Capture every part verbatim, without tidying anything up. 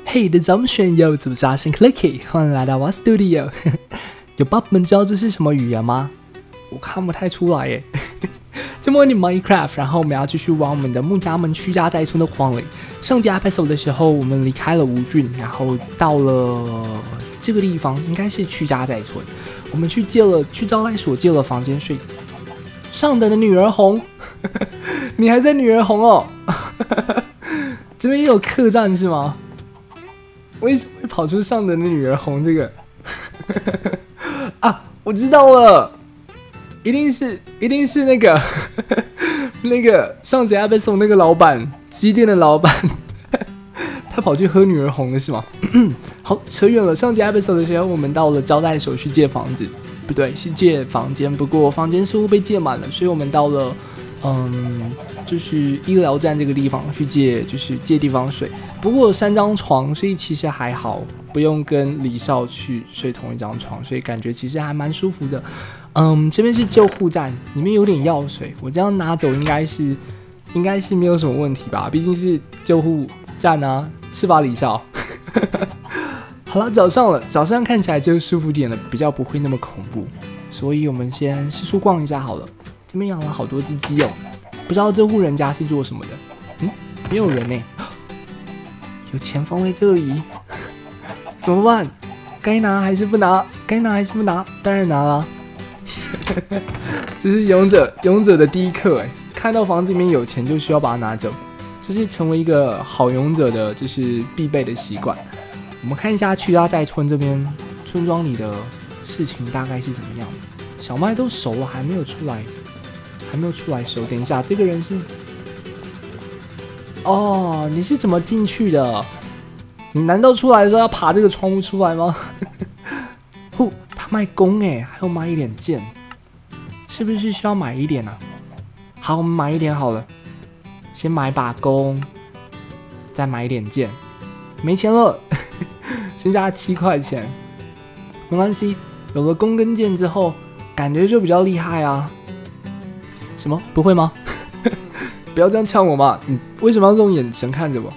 嘿，的咱们选友怎么扎声 Clicky， 欢迎来到我 Studio 。有爸爸们知道这是什么语言吗？我看不太出来耶。这模拟 Minecraft， 然后我们要继续往我们的木家门屈家寨村的荒里。上集 episode 的时候，我们离开了吴郡，然后到了这个地方，应该是屈家寨村。我们去借了去招待所借了房间睡。上等的女儿红，你还在女儿红哦？这边也有客栈是吗？为什么会跑出上等的女儿红这个？啊，我知道了，一定是一定是那个那个上集 episode 那个老板，鸡店的老板，他跑去喝女儿红了是吗？好，扯远了。上集 episode 的时候，我们到了招待所去借房子，不对，是借房间。不过房间似乎被借满了，所以我们到了嗯，就是医疗站这个地方去借，就是借地方睡。不过有三张床，所以其实还好，不用跟李少去睡同一张床，所以感觉其实还蛮舒服的。嗯，这边是救护站，里面有点药水，我这样拿走应该是应该是没有什么问题吧？毕竟是救护站啊，是吧，李少？好了，早上了，早上看起来就舒服点了，比较不会那么恐怖。所以我们先四处逛一下好了。这边养了好多只鸡哦，不知道这户人家是做什么的。嗯，没有人呢，有钱放在这里，怎么办？该拿还是不拿？该拿还是不拿？当然拿了。这是勇者勇者的第一课哎，看到房子里面有钱就需要把它拿走，这是成为一个好勇者的就是必备的习惯。我们看一下屈家寨村这边村庄里的事情大概是怎么样子。小麦都熟了，还没有出来。还没有出来熟，等一下，这个人是……哦，你是怎么进去的？你难道出来的时候要爬这个窗户出来吗？呼，他卖弓哎，还有买一点剑，是不是需要买一点啊？好，我们买一点好了，先买把弓，再买一点剑，没钱了，剩下七块钱，没关系，有了弓跟剑之后，感觉就比较厉害啊。什么？不会吗？不要这样呛我嘛！你为什么要这种眼神看着我？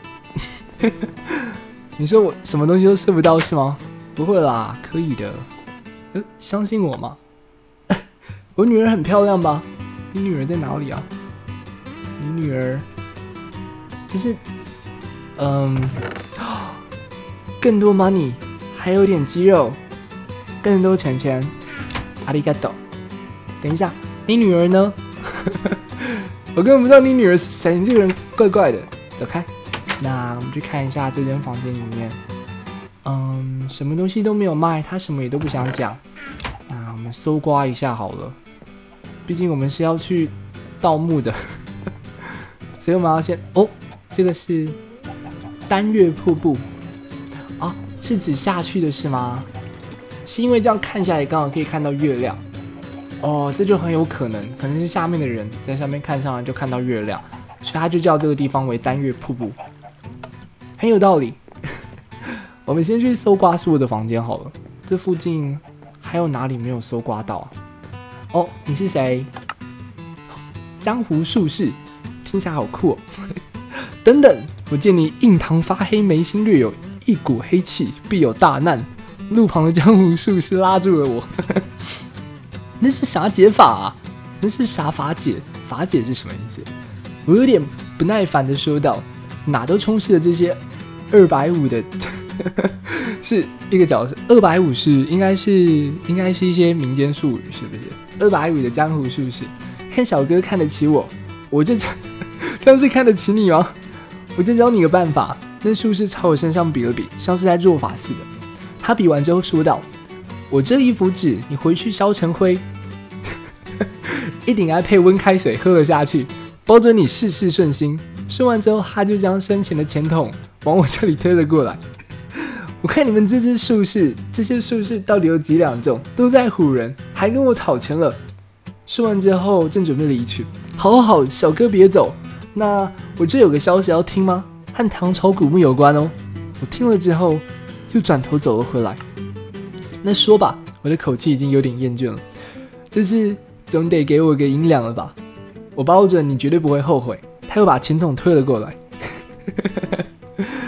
你说我什么东西都射不到是吗？不会啦，可以的。呃，相信我嘛。我女儿很漂亮吧？你女儿在哪里啊？你女儿就是，嗯，更多 money， 还有点肌肉，更多钱钱。阿里嘎多。等一下。你女儿呢？我根本不知道你女儿是谁，你这个人怪怪的。走开。那我们去看一下这间房间里面，嗯，什么东西都没有卖，他什么也都不想讲。那我们搜刮一下好了，毕竟我们是要去盗墓的，所以我们要先……哦，这个是丹月瀑布啊，是指下去的是吗？是因为这样看下来刚好可以看到月亮。哦，这就很有可能，可能是下面的人在上面看上来就看到月亮，所以他就叫这个地方为丹月瀑布，很有道理。我们先去搜刮所有的房间好了，这附近还有哪里没有搜刮到啊？哦，你是谁？江湖术士，听起来好酷哦。等等，我见你印堂发黑，眉心略有一股黑气，必有大难。路旁的江湖术士拉住了我。那是啥解法啊？那是啥法解？法解是什么意思？我有点不耐烦的说道：“哪都充斥着这些二百五的，是一个角色。二百五是应该是应该是一些民间术语，是不是？二百五的江湖术士，看小哥看得起我，我就这样是看得起你吗？我就教你个办法。”那术士朝我身上比了比，像是在做法似的。他比完之后说道：“我这一幅纸，你回去烧成灰，一定要配温开水喝了下去，保准你事事顺心。”说完之后，他就将生前的钱筒往我这里推了过来。我看你们这支术士，这些术士到底有几两重，都在唬人，还跟我讨钱了。说完之后，正准备离去。好好好，小哥别走。那我这有个消息要听吗？和唐朝古墓有关哦。我听了之后，又转头走了回来。那说吧，我的口气已经有点厌倦了。这次总得给我个银两了吧？我保准你绝对不会后悔。他又把钱筒推了过来。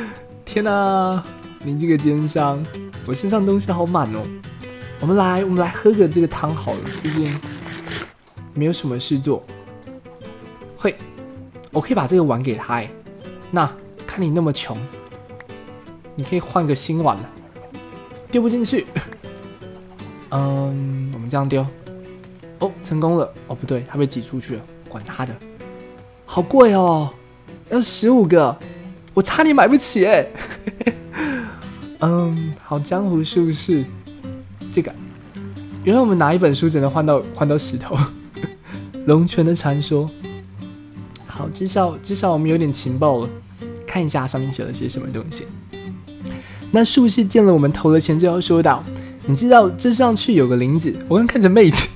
天哪，你这个奸商，我身上东西好满哦。我们来，我们来喝个这个汤好了，毕竟没有什么事做。会，我可以把这个碗给他哎。那看你那么穷，你可以换个新碗了。丢不进去。嗯，我们这样丢。哦，成功了。哦，不对，它被挤出去了。管他的，好贵哦，要十五个，我差点买不起哎。嗯，好江湖术士，这个，原来我们拿一本书只能换到换到石头。龙泉的传说，好，至少至少我们有点情报了，看一下上面写了些什么东西。那术士见了我们投了钱之后说道：“你知道这上去有个林子，我刚看着妹子。”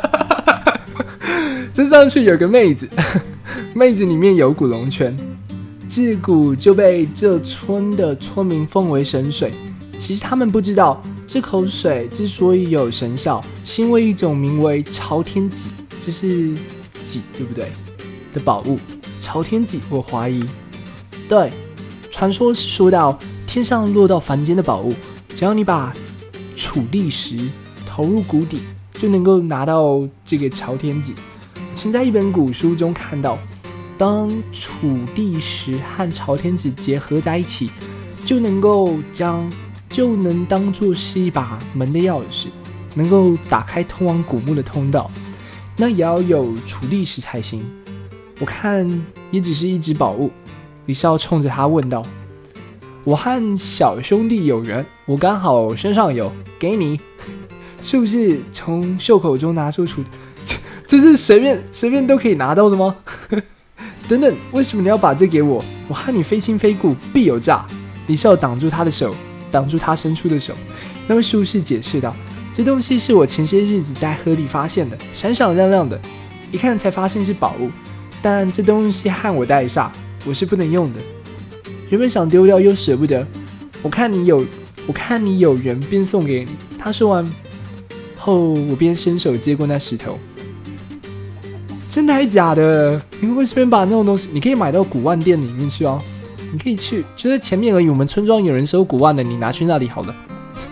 这上去有个妹子，妹子里面有股龙泉，这股就被这村的村民奉为神水。其实他们不知道，这口水之所以有神效，是因为一种名为朝天戟，这是戟对不对？的宝物。朝天戟，我怀疑，对，传说是说到天上落到凡间的宝物，只要你把楚地石投入谷底，就能够拿到这个朝天戟。曾在一本古书中看到，当楚地石和朝天戟结合在一起，就能够将就能当作是一把门的钥匙，能够打开通往古墓的通道。那也要有楚地石才行。我看也只是一只宝物。李少冲着他问道：“我和小兄弟有缘，我刚好身上有，给你。”是不是从袖口中拿出楚？这是随便随便都可以拿到的吗？等等，为什么你要把这给我？我和你非亲非故，必有诈！李少挡住他的手，挡住他伸出的手。那位术士解释道：“这东西是我前些日子在河里发现的，闪闪亮亮的，一看才发现是宝物。但这东西和我带煞，我是不能用的。原本想丢掉，又舍不得。我看你有，我看你有缘，便送给你。”他说完后，我便伸手接过那石头。真的还假的？你会不会随便把那种东西，你可以买到古玩店里面去哦。你可以去，就在前面而已。我们村庄有人收古玩的，你拿去那里好了。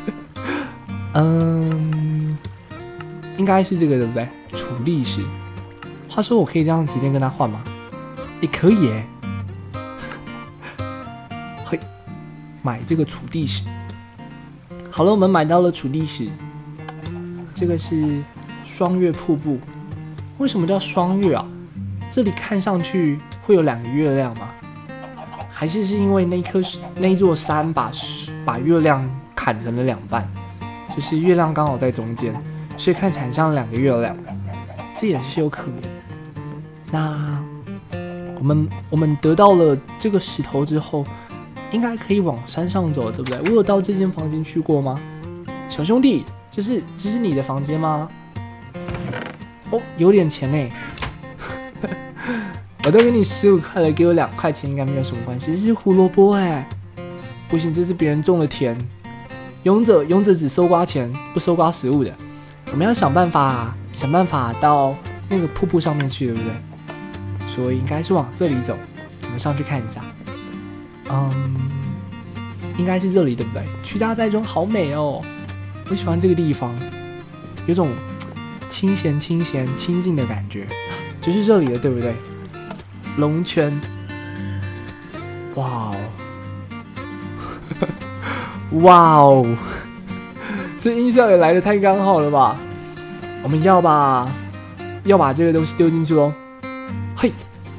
嗯，应该是这个对不对？楚地石。话说我可以这样直接跟他换吗？也可以耶。嘿，买这个楚地石。好了，我们买到了楚地石。这个是双月瀑布。为什么叫双月啊？这里看上去会有两个月亮吗？还是是因为那颗那座山把把月亮砍成了两半，就是月亮刚好在中间，所以看起来很像两个月亮，这也是有可能的。那我们我们得到了这个石头之后，应该可以往山上走，对不对？我有到这间房间去过吗？小兄弟，这是这是你的房间吗？哦，有点钱呢。我都给你十五块了，给我两块钱应该没有什么关系。这是胡萝卜哎，不行，这是别人种的田。勇者勇者只搜刮钱，不搜刮食物的。我们要想办法想办法到那个瀑布上面去，对不对？所以应该是往这里走。我们上去看一下。嗯，应该是这里，对不对？屈家寨中好美哦，我喜欢这个地方，有种清闲清闲清静的感觉，就是这里的，对不对？龙泉，哇哦，哇哦，这音效也来得太刚好了吧？我们要把要把这个东西丢进去喽，嘿，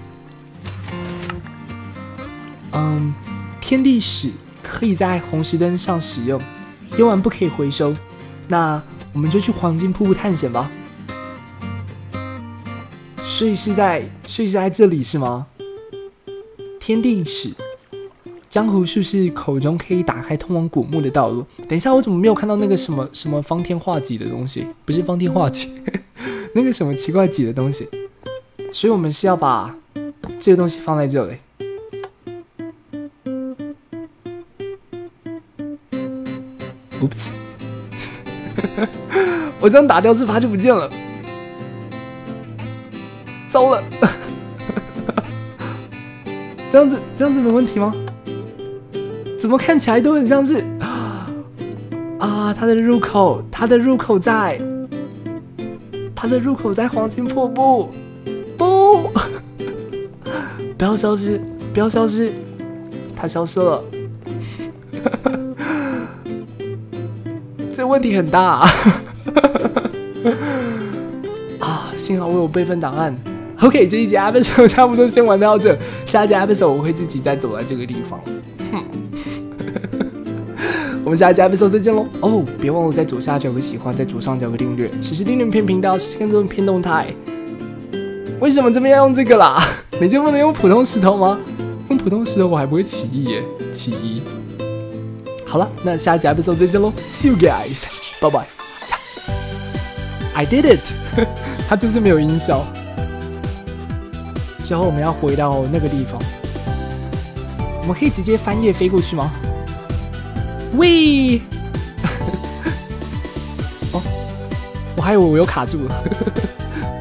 嗯，天地石可以在红石灯上使用，用完不可以回收，那我们就去黄金瀑布探险吧。所以是在，所以是在这里是吗？天地石，江湖术士口中可以打开通往古墓的道路。等一下，我怎么没有看到那个什么什么方天画戟的东西？不是方天画戟，那个什么奇怪戟的东西。所以我们是要把这个东西放在这里。Oops， 我这样打掉是它就不见了。糟了，这样子这样子没问题吗？ 怎么看起来都很像是啊？它的入口，它的入口在，它的入口在黄金瀑布。不，不要消失，不要消失，它消失了。这问题很大啊！啊，幸好我有备份档案。OK， 这一集 episode 差不多先玩到这，下一集 episode 我会自己再走在这个地方。哼，我们下一集 episode 再见喽！哦，别忘了在左下角有个喜欢，在左上角有个订阅，实时订阅片频道，实时跟踪片动态。为什么这边要用这个啦？你就不能用普通石头吗？用普通石头我还不会起义耶，起义。好了，那下一集 episode 再见喽 ，See you guys， 拜拜。I did it， 他这次没有音效。之后我们要回到那个地方，我们可以直接翻页飞过去吗？喂，哦，我还以为我有卡住了。